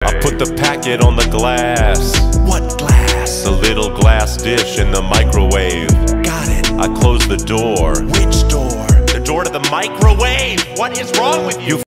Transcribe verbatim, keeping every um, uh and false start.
I put the packet on the glass. What glass? The little glass dish in the microwave. Got it. I closed the door. Which door? The door to the microwave! What is wrong with you? You